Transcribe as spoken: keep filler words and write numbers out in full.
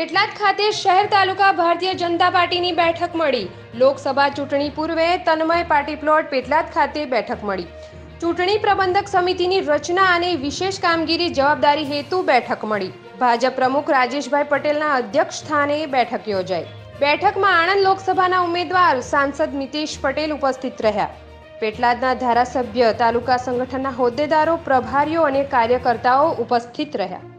પેટલાદ ખાતે શહેર તાલુકા ભારતીય જનતા પાર્ટીની બેઠક મળી। લોકસભા ચૂંટણી પૂર્વે તન્મય પાર્ટી પ્લોટ પેટલાદ ખાતે બેઠક મળી। ચૂંટણી પ્રબંધક સમિતિની રચના અને વિશેષ કામગીરી જવાબદારી હેતુ બેઠક મળી। ભાજપ પ્રમુખ રાજેશભાઈ પટેલના અધ્યક્ષ સ્થાને બેઠક યોજાઈ। બેઠકમાં આણંદ લોકસભાના ઉમેદવાર સાંસદ મિતેશ પટેલ ઉપસ્થિત રહ્યા। પેટલાદના ધારાસભ્ય, તાલુકા સંગઠનના હોદ્દેદારો, પ્રભારીઓ અને કાર્યકર્તાઓ ઉપસ્થિત રહ્યા।